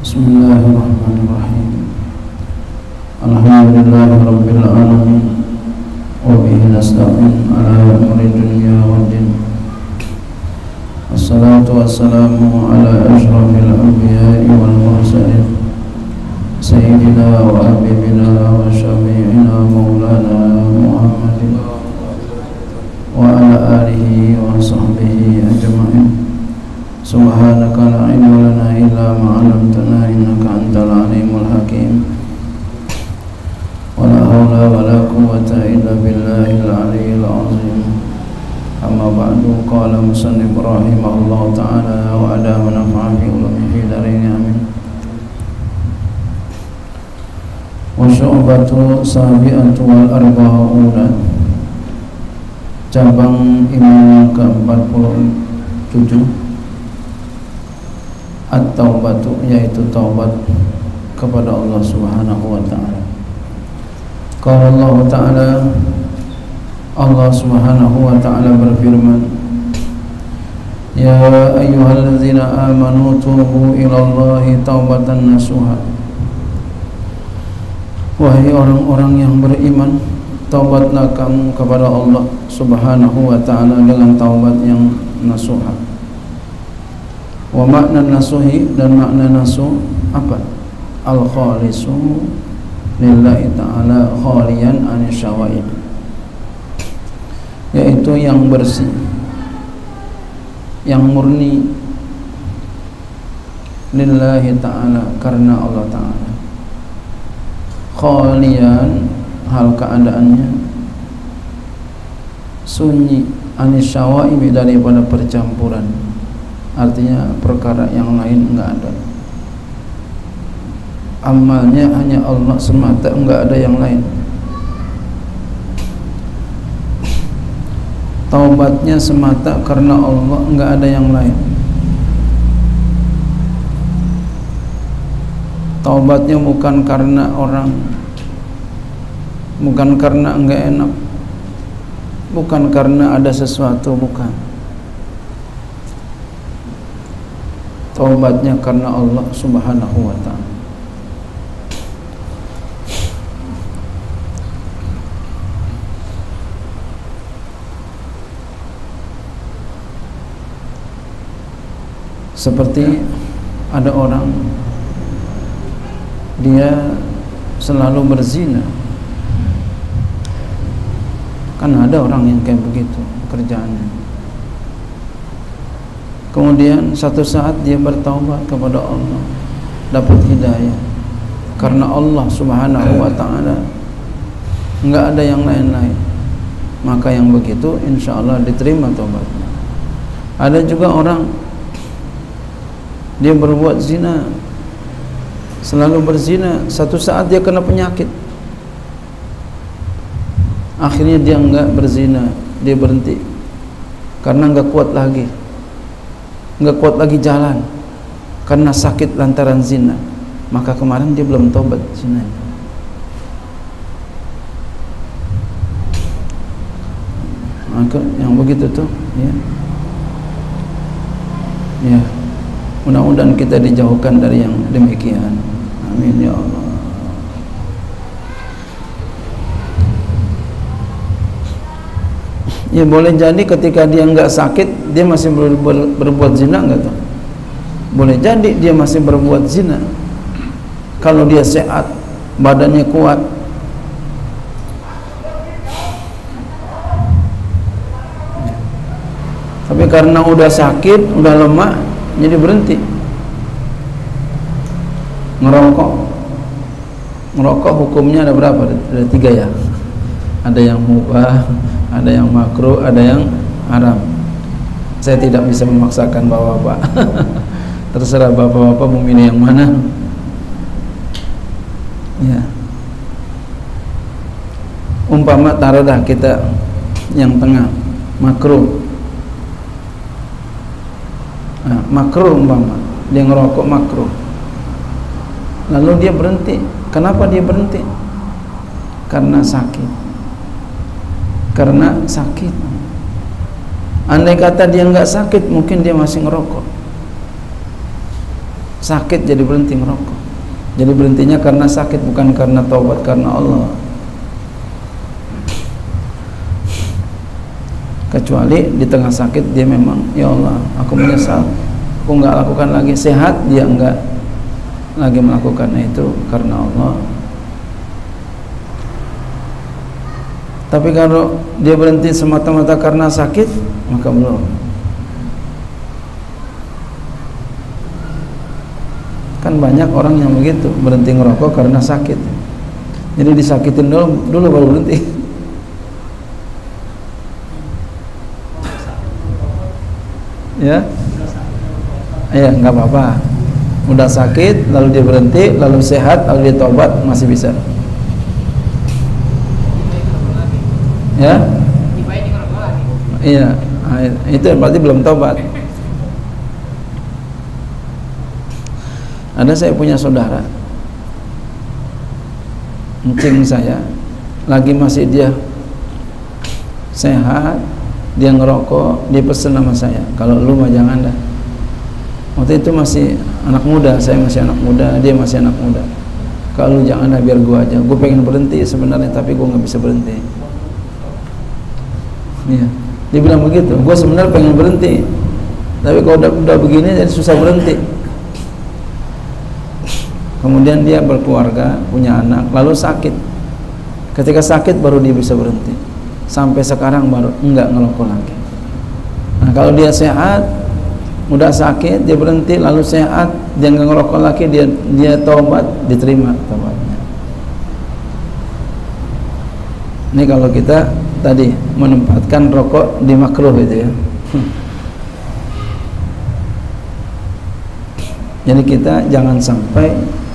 Bismillahirrahmanirrahim. Alhamdulillahirabbil alamin. Wa bihi nasta'in ala umuri dunya waddin. Wassalatu wassalamu ala asyrafil anbiya'i wal mursalin sayyidina wa habibina wa syafi'ina maulana Muhammadin wa ala alihi wa sahbihi ajma'in. Subhanaka la ilma lana illa ma 'allamtana innaka antal alimul hakim. Wa la haula wa la quwwata illa billahil aliyyil azim. Amma ba'du, qala musannif rahimahullahu ta'ala wa ada manfa'a fi ulumihi darini amin. Wa syu'batu sabi'atu wal arba'una, cabang iman ke-47, at-taubatu, yaitu taubat kepada Allah Subhanahu wa ta'ala. Qala Allah ta'ala, Allah Subhanahu wa ta'ala berfirman, ya ayyuhalladzina amanu tubu ilallahi taubatan nasuha. Wahai orang-orang yang beriman, taubatlah kamu kepada Allah Subhanahu wa ta'ala dengan taubat yang nasuha. Wa makna nasuhi, dan makna nasuh apa? Al-khalisu lillahi ta'ala khaliyan anisyawaid, yaitu yang bersih, yang murni, lillahi ta'ala, karena Allah ta'ala. Khaliyan, hal keadaannya sunyi, anisyawaid, daripada percampuran. Artinya perkara yang lain enggak ada. Amalnya hanya Allah semata, enggak ada yang lain. Taubatnya semata karena Allah, enggak ada yang lain. Taubatnya bukan karena orang, bukan karena enggak enak, bukan karena ada sesuatu, bukan. Taubatnya karena Allah Subhanahu wa ta'ala. Seperti ada orang, dia selalu berzina. Kan ada orang yang kayak begitu kerjaannya. Kemudian satu saat dia bertaubat kepada Allah, dapat hidayah karena Allah Subhanahu wa ta'ala, enggak ada yang lain-lain. Maka yang begitu insya Allah diterima taubatnya. Ada juga orang, dia berbuat zina, selalu berzina, satu saat dia kena penyakit, akhirnya dia enggak berzina, dia berhenti karena enggak kuat lagi, enggak kuat lagi jalan karena sakit lantaran zina. Maka kemarin dia belum taubat zina. Maka yang begitu tuh, ya, mudah-mudahan kita dijauhkan dari yang demikian. Amin ya Allah. Ya boleh jadi ketika dia enggak sakit, dia masih berbuat zina, enggak tahu. Boleh jadi dia masih berbuat zina. Kalau dia sehat, badannya kuat. Tapi karena udah sakit, udah lemah, jadi berhenti. Ngerokok hukumnya ada berapa? Ada 3 ya. Ada yang mubah, ada yang makruh, ada yang haram. Saya tidak bisa memaksakan bapak-bapak. Terserah bapak-bapak mau milih yang mana. Ya. Umpama taruh dah kita yang tengah, makruh. Nah, makruh umpama dia ngerokok makruh. Lalu dia berhenti. Kenapa dia berhenti? Karena sakit. Karena sakit. Andai kata dia nggak sakit, mungkin dia masih ngerokok. sakit jadi berhenti merokok. Jadi berhentinya karena sakit, bukan karena taubat karena Allah. Kecuali di tengah sakit dia memang, ya Allah, aku menyesal, aku nggak lakukan lagi. Sehat dia nggak lagi melakukannya, itu karena Allah. Tapi kalau dia berhenti semata-mata karena sakit, maka belum. Kan banyak orang yang begitu, berhenti ngerokok karena sakit. Jadi disakitin dulu baru berhenti. Ya, ya nggak apa-apa. Udah sakit, lalu dia berhenti, lalu sehat, lalu dia tobat, masih bisa. Ya, iya, itu berarti belum tobat. Ada saya punya saudara, encing saya, lagi masih dia sehat, dia ngerokok, dia pesen sama saya, kalau lu mah jangan dah. Waktu itu masih anak muda, saya masih anak muda, dia masih anak muda. Kalau lu jangan dah, biar gua aja. Gua pengen berhenti sebenarnya, tapi gua nggak bisa berhenti. Iya, dia bilang begitu. Gua sebenarnya pengen berhenti, tapi kalau udah begini jadi susah berhenti. Kemudian dia berkeluarga, punya anak, lalu sakit. Ketika sakit baru dia bisa berhenti. Sampai sekarang baru enggak ngerokok lagi. Nah, kalau dia sehat, udah sakit, dia berhenti, lalu sehat, dia enggak ngerokok lagi, dia taubat, diterima taubatnya. Ini kalau kita tadi menempatkan rokok di makruh itu ya. Jadi kita jangan sampai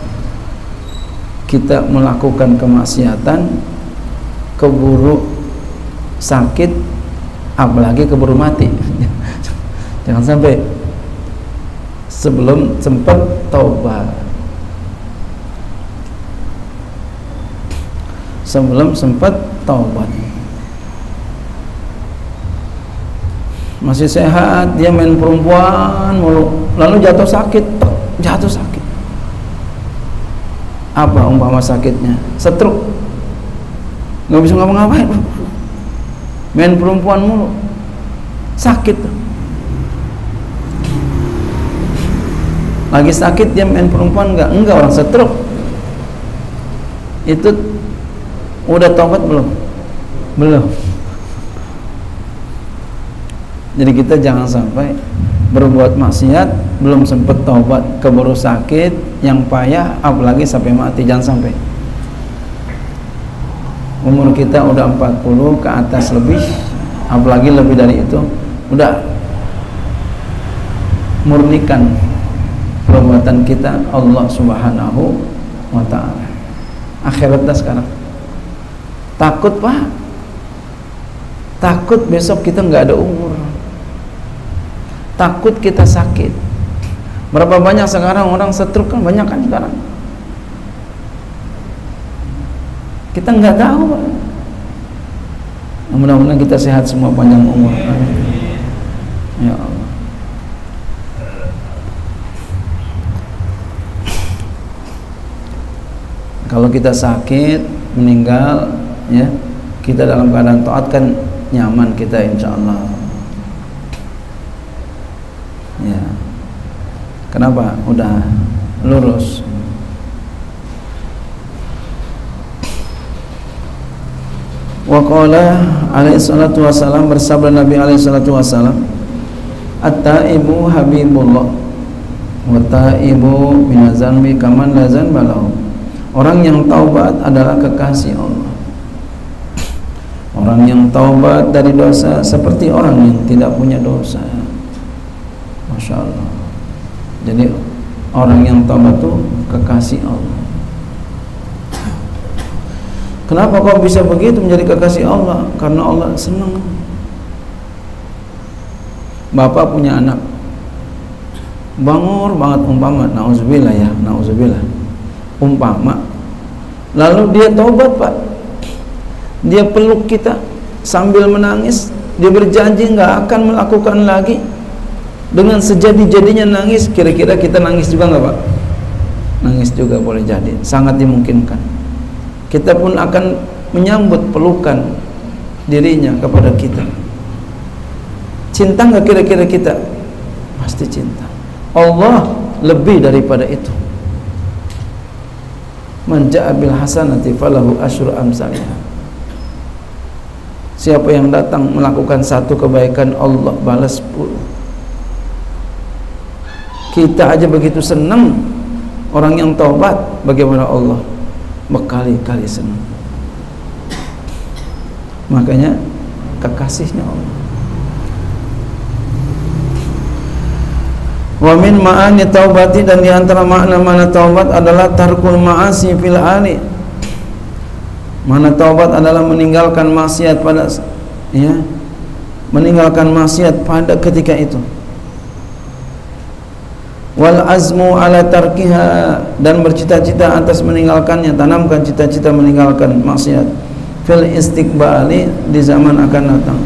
kita melakukan kemaksiatan keburu sakit, apalagi keburu mati. Jangan sampai sebelum sempat taubat, sebelum sempat taubat. Masih sehat, dia main perempuan mulu, lalu jatuh sakit, jatuh sakit. Apa umpama sakitnya? Stroke, nggak bisa ngapa-ngapain, main perempuan mulu, sakit. Lagi sakit dia main perempuan, enggak orang stroke. Itu udah taubat belum? Belum. Jadi kita jangan sampai berbuat maksiat belum sempat taubat, keburu sakit yang payah, apalagi sampai mati. Jangan sampai. Umur kita udah 40 ke atas lebih, apalagi lebih dari itu, udah murnikan perbuatan kita Allah Subhanahu wa ta'ala. Akhiratnya sekarang takut, Pak, takut besok kita nggak ada umur, takut kita sakit. Berapa banyak sekarang orang stroke, kan banyak kan sekarang. Kita nggak tahu. Mudah-mudahan kita sehat semua, panjang umur. Ya Allah. Kalau kita sakit, meninggal, ya, kita dalam keadaan taat kan nyaman kita, insya Allah. Ya. Kenapa? Udah lurus. Wa qala alaihi salatu wassalam, bersabda Nabi alaihi salatu wassalam, at-taibu habibullah wa taibu minazanbi kaman la zanba lahu. Orang yang taubat adalah kekasih Allah. Orang yang taubat dari dosa seperti orang yang tidak punya dosa. Masya Allah. Jadi orang yang taubat itu kekasih Allah. Kenapa kau bisa begitu menjadi kekasih Allah? Karena Allah senang. Bapak punya anak, bangor banget umpama, nauzubillah ya, nauzubillah, umpama, lalu dia taubat, Pak, dia peluk kita sambil menangis, dia berjanji nggak akan melakukan lagi. dengan sejadi-jadinya nangis, kira-kira kita nangis juga nggak Pak? Nangis juga boleh jadi, sangat dimungkinkan. Kita pun akan menyambut pelukan dirinya kepada kita. Cinta nggak kira-kira kita? Pasti cinta. Allah lebih daripada itu. Man ja'a bil hasanati falahu asyru amsalha. Siapa yang datang melakukan satu kebaikan, Allah balas 10. Kita aja begitu senang, orang yang taubat, bagaimana Allah berkali-kali senang. Makanya kekasihnya Allah. Wa min ma'ani taubati, dan di antara makna-makna taubat adalah tarkul ma'asi fil ali. Mana taubat adalah meninggalkan maksiat pada meninggalkan maksiat pada ketika itu. Wal azmu ala tarkiha, dan bercita-cita atas meninggalkannya, tanamkan cita-cita meninggalkan maksiat fil istiqbali, di zaman akan datang.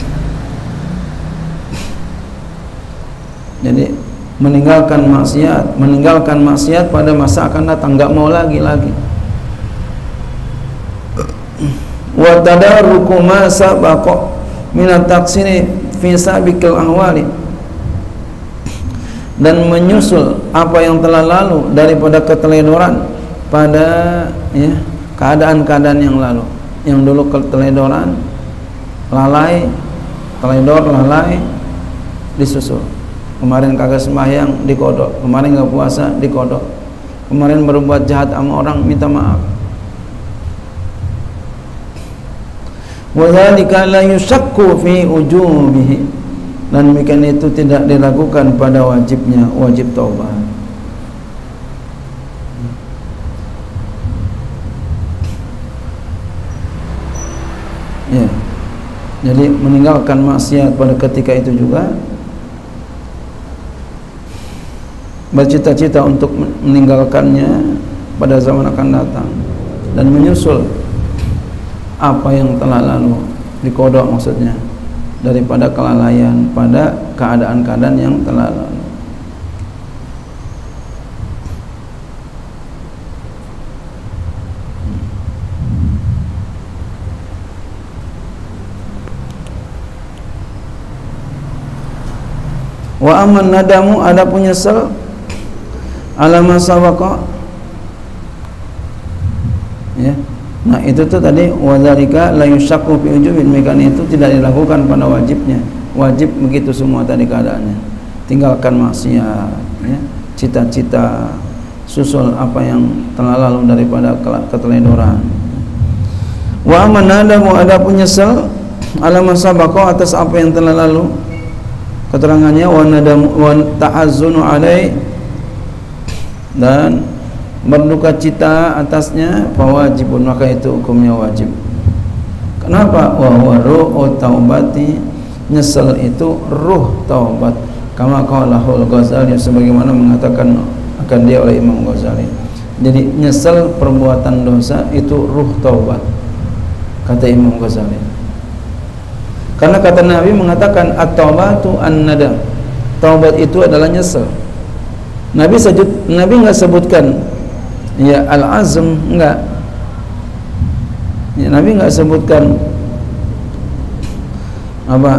Jadi meninggalkan maksiat pada masa akan datang, enggak mau lagi. Wa tadarruku ma sabaqa min at-taqsiri fi sabiqil ahwali, dan menyusul apa yang telah lalu daripada keteledoran pada keadaan-keadaan yang lalu. Yang dulu keteledoran, lalai disusul. Kemarin kagak sembahyang, dikodok. Kemarin nggak puasa, dikodok. Kemarin berbuat jahat sama orang, minta maaf. Wa dzalika la yushakku fi ujubihi, dan demikian itu tidak diragukan pada wajib taubat. Ya. Jadi meninggalkan maksiat pada ketika itu juga, bercita-cita untuk meninggalkannya pada zaman akan datang, dan menyusul apa yang telah lalu, dikodok maksudnya, daripada kelalaian pada keadaan-keadaan yang telah lalu. Wa aman nadamu, adapun nyesal ala masawaqa, ya. Nah itu tuh tadi wadzalika la yusyaqu fi ujubin, mekani itu tidak dilakukan pada wajibnya. Wajib begitu semua tadi keadaannya. Tinggalkan maksiat, ya. Cita-cita, susul apa yang telah lalu daripada keteledoran. Wa aman nadamu, adapun nyesal ala masawaqa, atas apa yang telah lalu. Keterangannya wa nadamu wa ta'azzunu alai, dan berduka cita atasnya, fawajibun, maka itu hukumnya wajib. Kenapa? Wa huwa ruhu taubati, nyesal itu ruh taubat. Kama qalahul Ghazali, sebagaimana mengatakan akan dia oleh Imam Ghazali. Jadi nyesal perbuatan dosa itu ruh taubat, kata Imam Ghazali. Karena kata Nabi mengatakan at-taubatu an-nadam, taubat itu adalah nyesal. Nabi enggak sebutkan ya al-azm, enggak. Ya, Nabi enggak sebutkan apa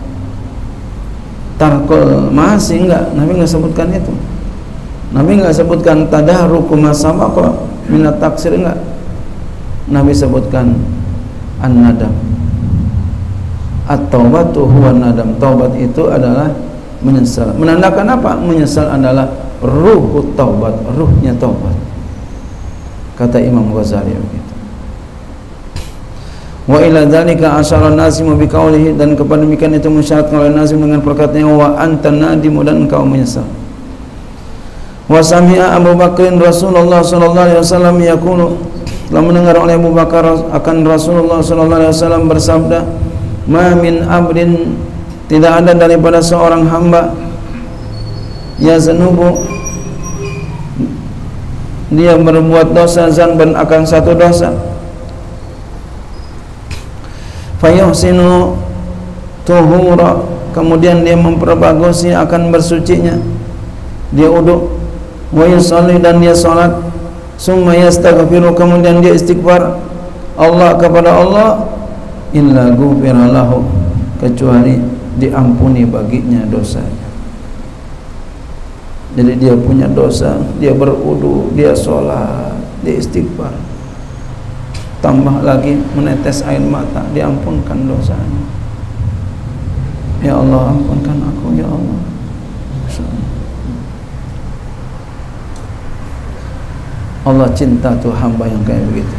tarkul ma'asi, enggak. Nabi enggak sebutkan itu. Nabi enggak sebutkan tadahruku ma sabaqa min at-taqsir, enggak. Nabi sebutkan an-nadam. At-taubatu huwa nadam, taubat itu adalah menyesal. Menandakan apa? Menyesal adalah ruh taubat, ruhnya taubat, kata Imam Ghazali begitu. Wa ila dzalika asyara an-nazim bi qawlihi, dan kepada demikian itu mensyaratkan oleh nazim dengan perkataannya wa anta nadimu, dan engkau menyesal. Wa sami'a Abu Bakrin Rasulullah sallallahu alaihi wasallam yaqulu, telah mendengar oleh Abu Bakar akan Rasulullah sallallahu alaihi wasallam bersabda, ma min abdin, tidak ada daripada seorang hamba, yazanubu, dia berbuat dosa, zanban, akan satu dosa, fayuhsinu tuhura kemudian dia memperbagusi akan bersucinya, dia uduk, wa yusalli dan dia salat, summa yastaghfiru kemudian dia istighfar Allah kepada Allah, illa ghufira lahu kecuali diampuni baginya dosanya. Jadi dia punya dosa, dia berudu, dia sholat, dia istighfar, tambah lagi menetes air mata, diampunkan dosanya. Ya Allah, ampunkan aku ya Allah. Allah cinta tuh hamba yang kayak begitu.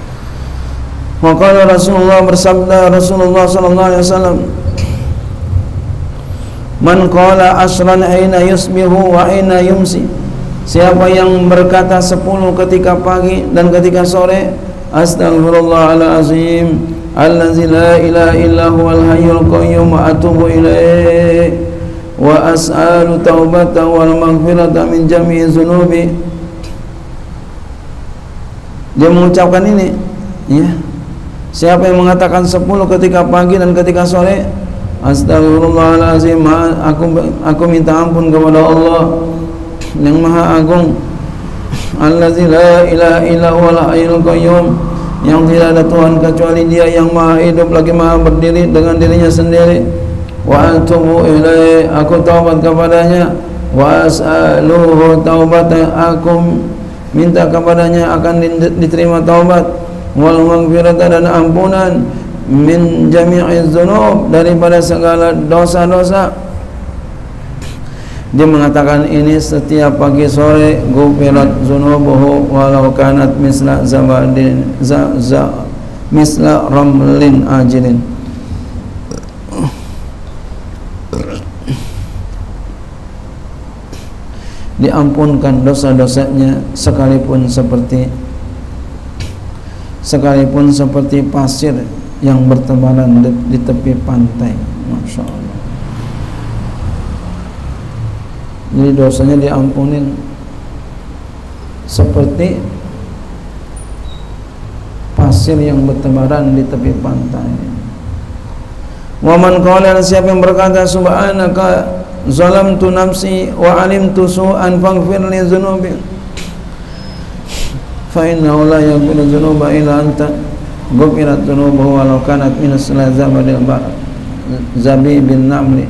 Maka Rasulullah bersabda, Rasulullah sallallahu alaihi wasallam, man qala asran aina yusbihu wa aina yumsi, siapa yang berkata 10 ketika pagi dan ketika sore, astaghfirullahalazim allazi la ilaha illa huwal hayyul qayyum wa atubu ilaih wa as'alu taubata wal maghfirata min jami'i dzunubi. Dia mengucapkan ini, ya. Siapa yang mengatakan 10 ketika pagi dan ketika sore, astagfirullahalazim, aku minta ampun kepada Allah yang Maha Agung, allazi la ilaha illa huwal hayyul qayyum, yang tidak ada Tuhan kecuali Dia yang Maha hidup lagi Maha berdiri dengan dirinya sendiri, wa atubu ilaih, aku taubat kepadanya, wa as'aluhu taubatan, aku minta kepadanya akan diterima taubat, wal maghfirata dan ampunan, min jami'i dzunub daripada segala dosa-dosa. Dia mengatakan ini setiap pagi sore, ghufirat dzunubuhu walau kanat misla zabadin misla ramlin ajilin. Diampunkan dosa-dosanya sekalipun seperti pasir yang bertebaran di tepi pantai. Masya Allah. Jadi dosanya diampunin seperti pasir yang bertebaran di tepi pantai. Wa man qala, siapa yang berkata subhanaka zalamtu nafsi wa alimtu su'an faghfir li dzunubi fa innahu la yaghfiru dzunuba illa anta ghufirat dzunubuhu walau kanat min as-lazabadil zabi bin namli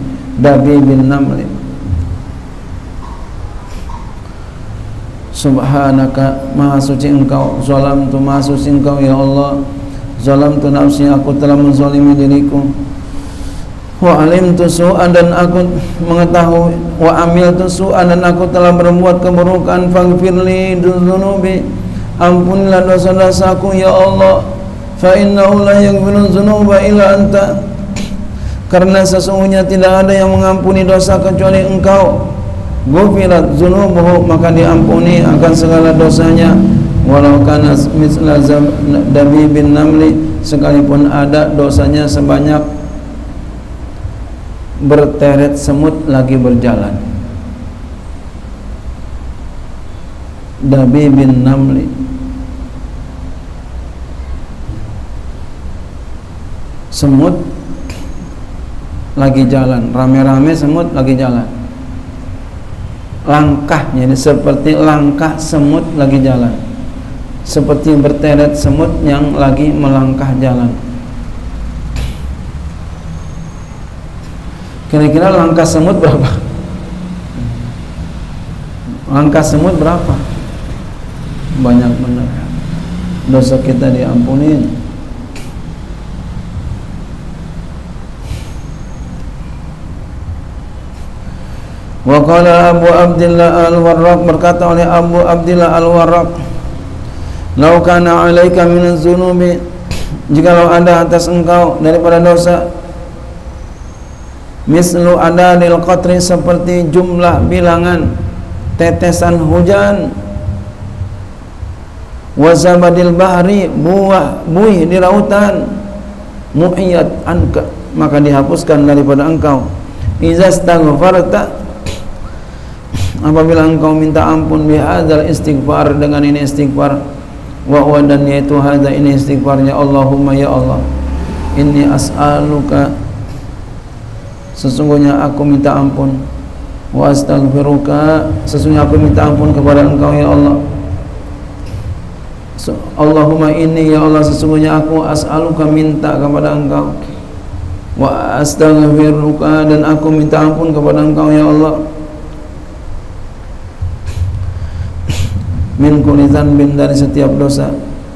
subhanaka, maha suci engkau, zalamtu, maha suci engkau ya Allah, zalamtu nafsi, aku telah menzalimi diriku, wa alimtu su'an, dan aku mengetahui, wa amiltu su'an, dan aku telah berbuat keburukan, faghfirli dzunubi, ampunilah dosa-dosaku ya Allah, fa innahu la yaghfiru dzunuba illa anta, karena sesungguhnya tidak ada yang mengampuni dosa kecuali engkau, ghufirat dzunubuhu, maka diampuni akan segala dosanya, walau kana misla dabibin namli, sekalipun ada dosanya sebanyak berteret semut lagi berjalan. Dabi bin namli, semut lagi jalan, rame-rame semut lagi jalan. Langkahnya ini seperti langkah semut lagi jalan, seperti berteret semut yang lagi melangkah jalan. Kira-kira langkah semut berapa? Langkah semut berapa? Banyak benar. Dosa kita diampuni. Wa qala Abu Abdillah Al-Warraq, berkata oleh Abu Abdillah Al-Warraq, "Lau kana 'alaika min az-dzunubi", jikalau ada atas engkau daripada dosa, mislu adadil qatri, seperti jumlah bilangan tetesan hujan, wa zabadil bahri, buih di lautan, mu'iyat anka, maka dihapuskan daripada engkau, iza astaghfarta, apabila engkau minta ampun, bihadzal istighfar, dengan ini istighfar, wa huwa, dan yaitu hadza, ini istighfarnya, Allahumma ya Allah, inni as'aluka, sesungguhnya aku minta ampun. Wa astaghfiruka, sesungguhnya aku minta ampun kepada Engkau ya Allah. Allahumma inni, ya Allah, sesungguhnya aku as'aluka, minta kepada Engkau. Wa astaghfiruka, dan aku minta ampun kepada Engkau ya Allah. Min kulli dzanbin, dari setiap dosa,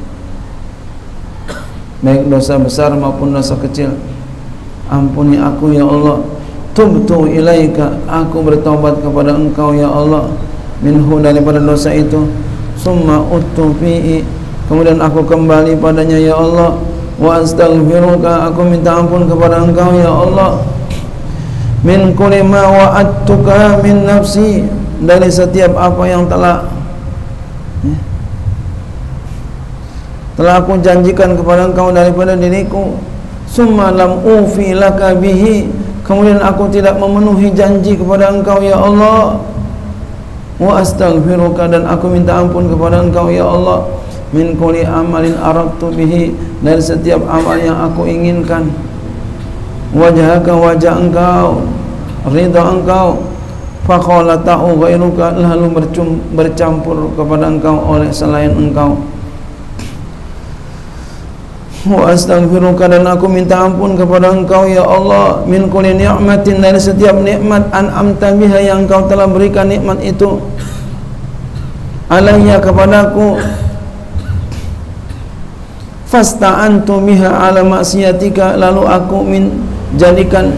baik dosa besar maupun dosa kecil. Ampuni aku ya Allah. Tubtu ilaika, aku bertobat kepada Engkau ya Allah. Minhu, daripada dosa itu. Summa uttu fihi, kemudian aku kembali padanya ya Allah. Wa astaghfiruka, aku minta ampun kepada Engkau ya Allah. Min kulli ma wa'adtuka min nafsi, dari setiap apa yang telah aku janjikan kepada Engkau daripada diriku. Summa lam ufi laka bihi, kemudian aku tidak memenuhi janji kepada Engkau ya Allah. Wa astaghfiruka, dan aku minta ampun kepada Engkau ya Allah. Min kulli amalin aradtu bihi, dari setiap amal yang aku inginkan. Wajhaka, wajah Engkau, ridha Engkau. Fakhalata'u ghairuka, lalu bercampur kepada Engkau oleh selain Engkau. Wa astaghfiruka, dan aku minta ampun kepada Engkau ya Allah. Min kulli ni'matin, dari setiap nikmat an'amta biha, yang Engkau telah berikan nikmat itu alayya, kepadaku. Fasta'antu biha ala maksiatika, lalu aku jadikan,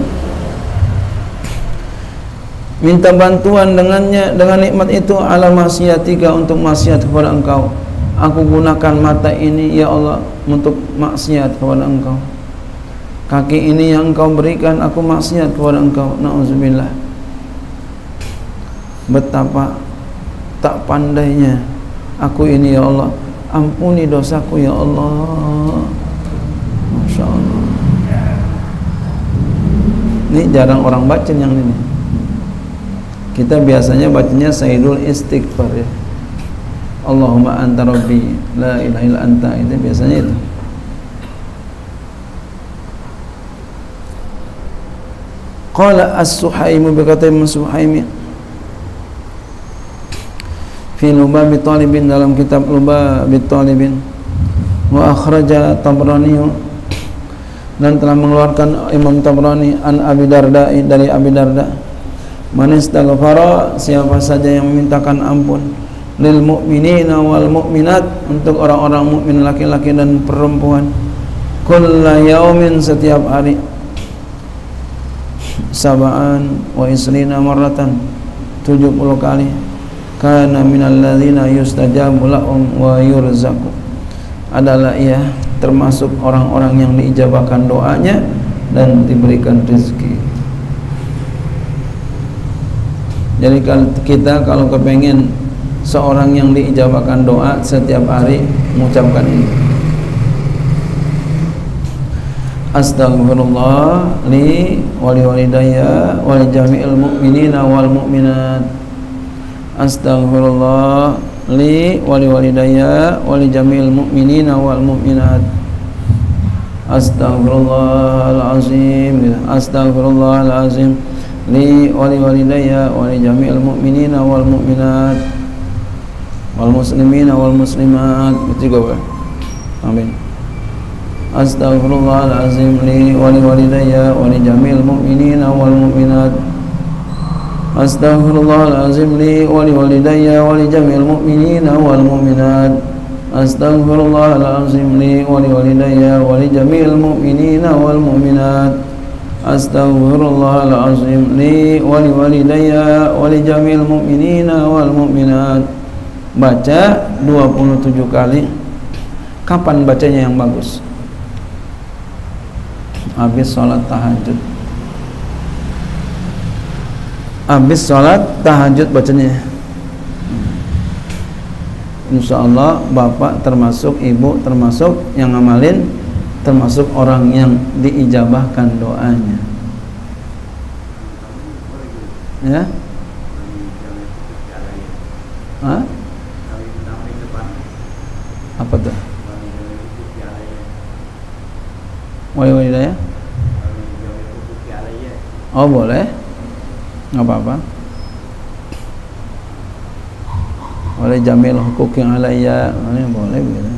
minta bantuan dengannya, dengan nikmat itu, ala maksiatika, untuk maksiat kepada Engkau. Aku gunakan mata ini ya Allah untuk maksiat kepada Engkau. Kaki ini yang Engkau berikan, aku maksiat kepada Engkau. Na'udzubillah. Betapa tak pandainya aku ini ya Allah. Ampuni dosaku ya Allah. Masya Allah. Ini jarang orang baca yang ini. Kita biasanya bacanya Sayyidul Istighfar ya. Allahumma anta rabbi la ilaha illa anta, itu biasanya itu. Qala as-Suhaimi, berkata Imam Suhaimi fi Lubab Talibin, dalam kitab Lubab Talibin. Wa akhraja Tabrani, dan telah mengeluarkan Imam Tabrani an Abi Darda, dari Abi Darda. Man istaghfara, siapa saja yang memintakan ampun, lil mu'minina wal mu'minat, untuk orang-orang mukmin laki-laki dan perempuan, kulla yaumin, setiap hari, sab'an wa isrina marratan, 70 kali, kana minal ladzina yustajabu lahum wa yurzaqu, adalah ia termasuk orang-orang yang diijabahkan doanya dan diberikan rezeki. Jadi kita kalau kepengen seorang yang diijabahkan doa, setiap hari mengucapkan ini. Astaghfirullah li wa li walidayya wa li jami'il mu'minina wal mu'minat. Astaghfirullah li wa li walidayya wa li jami'il mu'minina wal mu'minat. Astaghfirullahal azim. Astaghfirullahal azim li wa li walidayya wa li jami'il mu'minina wal mu'minat wal muslimina wal muslimat. Itu juga Pak. Amin. Astaghfirullahalazim li wa li walidayya wa li jami'il mu'minina wal mu'minat. Astaghfirullahalazim li wa li walidayya wa li jami'il mu'minina wal mu'minat. Astaghfirullahalazim li wa li walidayya wa li jami'il mu'minina wal mu'minat. Astaghfirullahalazim li wa li walidayya wa li jami'il mu'minina wal mu'minat. Baca 27 kali. Kapan bacanya yang bagus? Habis sholat tahajud. Habis sholat tahajud bacanya. Insyaallah bapak termasuk, ibu termasuk yang ngamalin, termasuk orang yang diijabahkan doanya. Ya? Hah? Apa tuh? Wali-wali ya? Oh boleh, nggak apa-apa. Boleh jamil hukuk yang alayya, boleh begitu.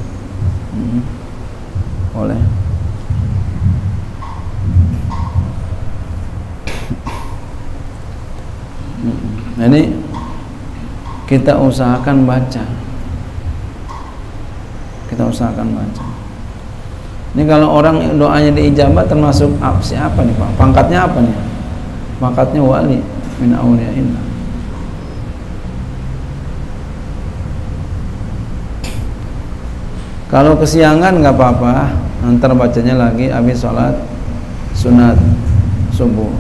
Boleh. Ini kita usahakan baca. Kita usahakan baca. Ini kalau orang doanya diijabah termasuk siapa nih Pak? Pangkatnya apa nih? Pangkatnya wali min auliyaillah. Kalau kesiangan nggak apa-apa, antar bacanya lagi habis sholat sunat subuh.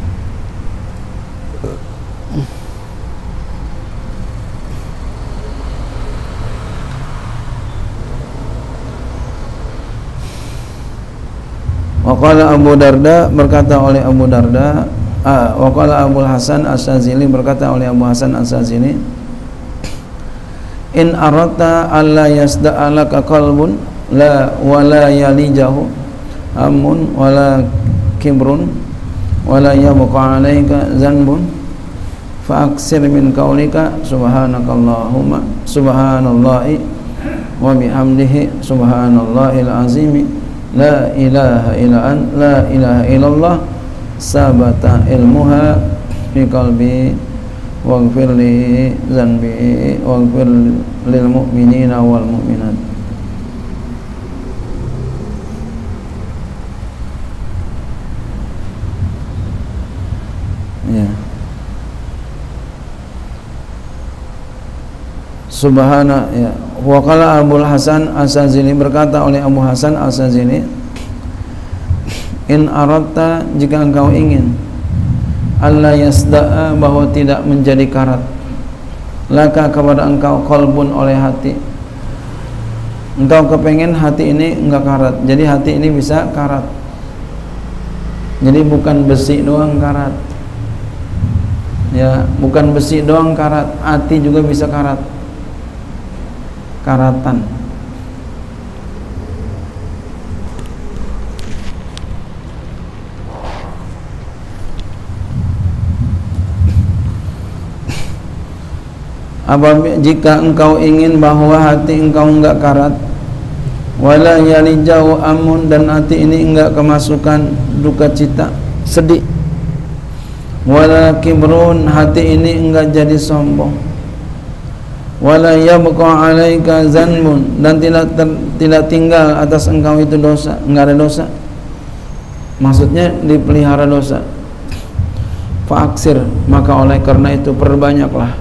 Waqala Abu Darda, berkata oleh Abu Darda, waqala Abu Hasan As-Sazili, berkata oleh Abu Hasan As-Sazili, in aradta alla yasda'alaka qalbun la wala yalijahu amun wala kibrun wala yabqa 'alaika zanbun fa aksir min qaulika subhanakallahumma subhanallahi wa bihamdihi subhanallahil azimi la ilaha illa la ilaha illallah sabata ilmuha fi qalbi waghfir li dzanbi waghfir lil mu'minina wal mu'minat. Ya. Subhana ya. Waqala Abu Hasan As-Sazili, berkata oleh Abu Hasan As-Sazili, in aradta, jika engkau ingin, alla yasda'a, bahwa tidak menjadi karat, laka, kepada engkau, qalbun, oleh hati. Engkau kepengen hati ini enggak karat, jadi hati ini bisa karat. Jadi bukan besi doang karat. Ya, bukan besi doang karat, hati juga bisa karat. Karatan. Jika engkau ingin bahwa hati engkau enggak karat, wala yalijau amun, dan hati ini enggak kemasukan duka cita, sedih, wala kibrun, hati ini enggak jadi sombong, wala yabqa 'alaika zanbun, dan tidak tinggal atas engkau itu dosa, enggak ada dosa. Maksudnya dipelihara dosa. Fa'aksir, maka oleh karena itu perbanyaklah,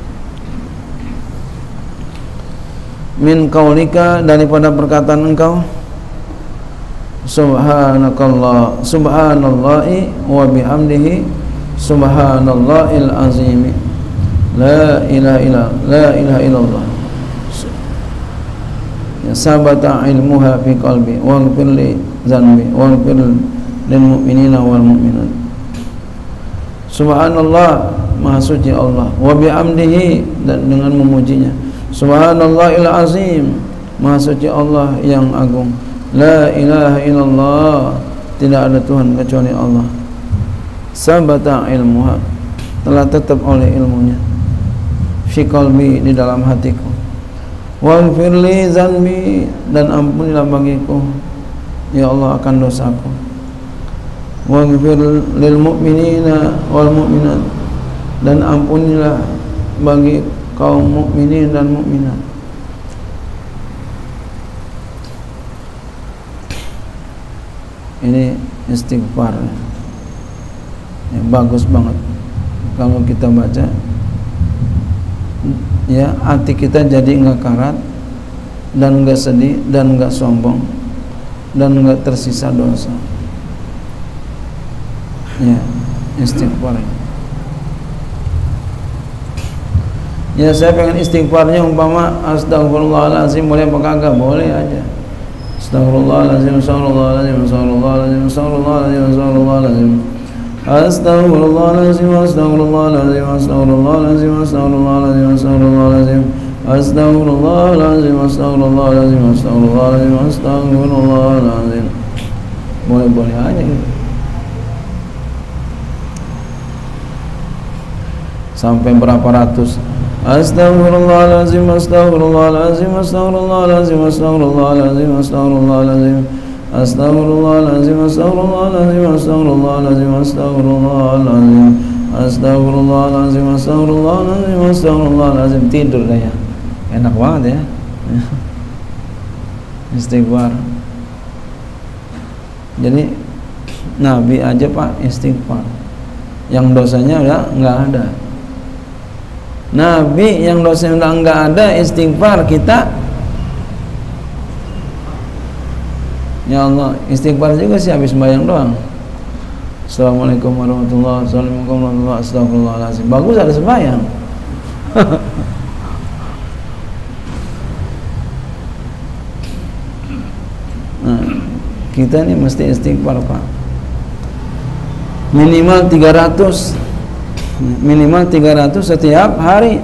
min qaulika, daripada perkataan engkau, subhanakallah subhanallahi wa bihamdihi subhanallahil azimi la ilaha illallah ya sabata ilmuha fi qalbi waghfir li dzanbi waghfir lil mu'minina wal mu'minat. Subhanallah, maha suci Allah, wa bihamdihi, dan dengan memujinya, subhanallahil azim, maha suci Allah yang agung, la ilaha illallah, tidak ada Tuhan kecuali Allah, sabata ilmuha, telah tetap oleh ilmunya, fi qalbi, di dalam hatiku, waghfir li zanbi, dan ampunilah bagiku ya Allah akan dosaku, waghfir lil mu'minina wal mu'minat, dan ampunilah bagi kaum mukminin dan mukminat. Ini istighfar ya, bagus banget kalau kita baca ya, hati kita jadi enggak karat dan enggak sedih dan enggak sombong dan enggak tersisa dosa ya, istighfar. Ya, saya pengen istighfarnya umpama astagfirullahaladzim, boleh apa kagak? Boleh aja. Astagfirullahaladzim, astagfirullahaladzim, astagfirullahaladzim, astagfirullahaladzim, astagfirullahaladzim, astagfirullahaladzim, astagfirullahaladzim, astagfirullahaladzim, astagfirullahaladzim, astagfirullahaladzim, astagfirullahaladzim, astagfirullahaladzim, astagfirullahaladzim, astagfirullahaladzim. Boleh-boleh aja gitu. sampai berapa ratus. Astaghfirullahalazim, astaghfirullahalazim, astaghfirullahalazim, astaghfirullahalazim, astaghfirullahalazim, astaghfirullahalazim, astaghfirullahalazim, astaghfirullahalazim, astaghfirullahalazim, astaghfirullahalazim, astaghfirullahalazim, astaghfirullahalazim. Tidur dah ya. Enak banget ya. Istighfar. Jadi Nabi aja Pak istighfar, yang dosanya udah nggak ada. Nabi yang dosanya udah nggak ada istighfar, kita ya Allah istighfar juga sih habis sembahyang doang. Assalamualaikum warahmatullahi wabarakatuh, astagfirullahaladzim. Bagus ada sembahyang. Nah, kita ini mesti istighfar Pak, minimal 300 setiap hari.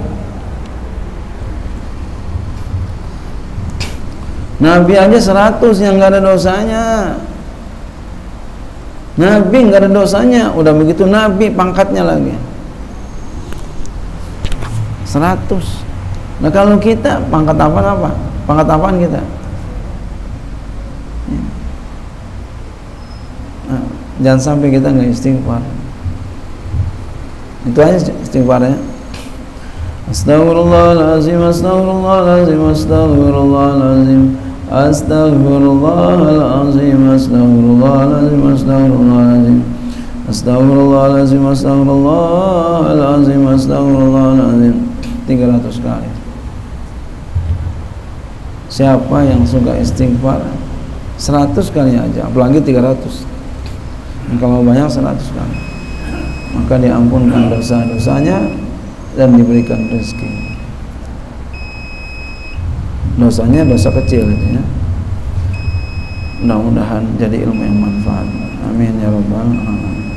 Nabi aja 100 yang nggak ada dosanya. Nabi nggak ada dosanya, udah begitu Nabi pangkatnya lagi 100. Nah kalau kita pangkat apa? Pangkat apaan kita? Nah, jangan sampai kita nggak istighfar. Itu aja istighfarnya. Astaghfirullahalazim, astaghfirullahalazim, astaghfirullahalazim, astaghfirullahalazim, astaghfirullahalazim, astaghfirullahalazim, astaghfirullahalazim, astaghfirullahalazim, astaghfirullahalazim 300 kali. Siapa yang suka istighfar 100 kali aja, apalagi 300. Kalau banyak 100 kali, maka diampunkan dosa-dosanya dan diberikan rezeki. Dosanya dosa kecil itu ya. Mudah-mudahan jadi ilmu yang manfaat. Amin ya rabbal alamin.